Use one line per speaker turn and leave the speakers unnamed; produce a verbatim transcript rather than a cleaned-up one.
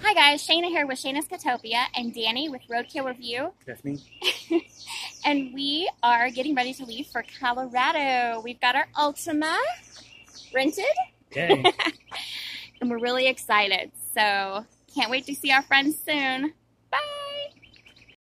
Hi guys, Shayna here with Shayna's Catopia and Danny with Roadkill Review.
That's me.
And we are getting ready to leave for Colorado. We've got our Altima rented.
Okay.
And we're really excited. So can't wait to see our friends soon.